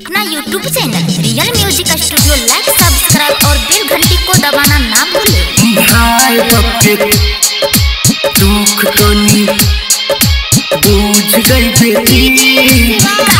अपना YouTube channel real music studio like subscribe और bell घंटी को दबाना ना भूलें। भाई बके दुख कनी बूझ गई बेटी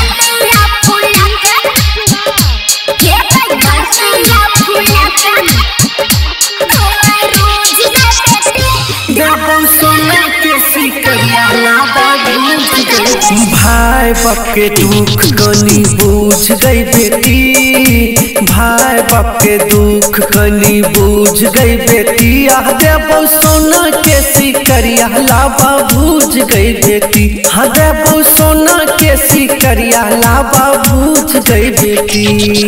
भाई बाप के दुख कनी बूझ गई बेटी, भाई बाप के दुख कनी बूझ गई बेटी। देवो सोना के सिकरिया लाबा बूझ गई बेटी, हाँ देवो सोना के सिकरिया लाबा बूझ गई बेटी।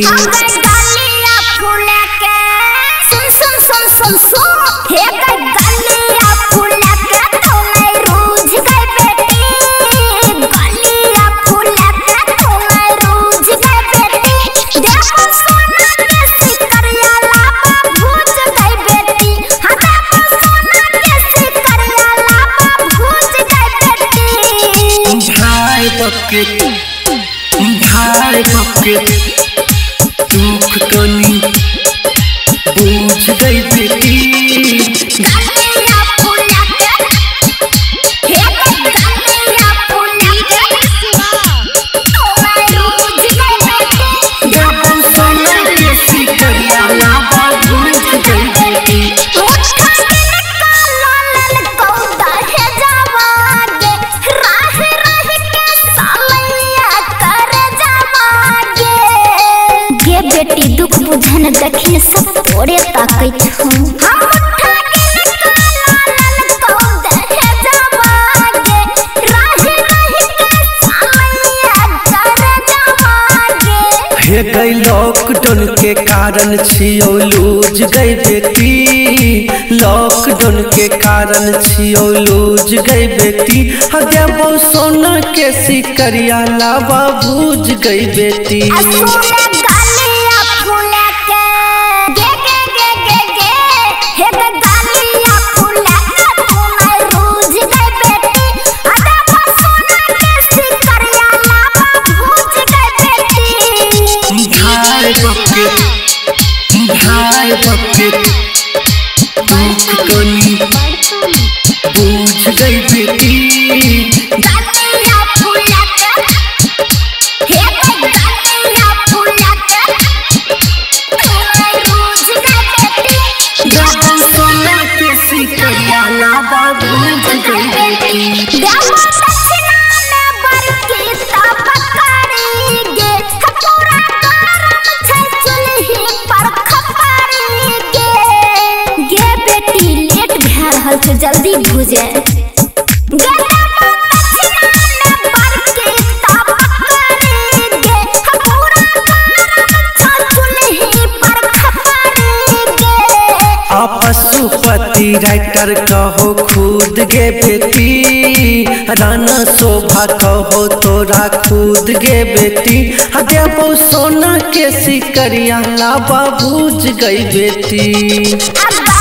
भाई बके दुख कनी बूझ गई बेटी। बेटी दुख बुझन दखिन सब तोरे ताकत हूँ। हे गई लॉकडाउन के कारण छियो लूज गई बेटी, लॉकडाउन के कारण छियो लूज गई बेटी। देवो सोना के सिकरिया लाबा बूझ गई बेटी। भाई बके दुख कनी बूझ गई बेटी। सोना के सिकरिया लाबा बूझ गई बेटी। जल्दी भूजे पशुपति राइटर कहो खुद गे बेटी, राना शोभा कहो तोरा खुद गे बेटी। देवो सोना के सिकरिया लाबा बूझ गई बेटी।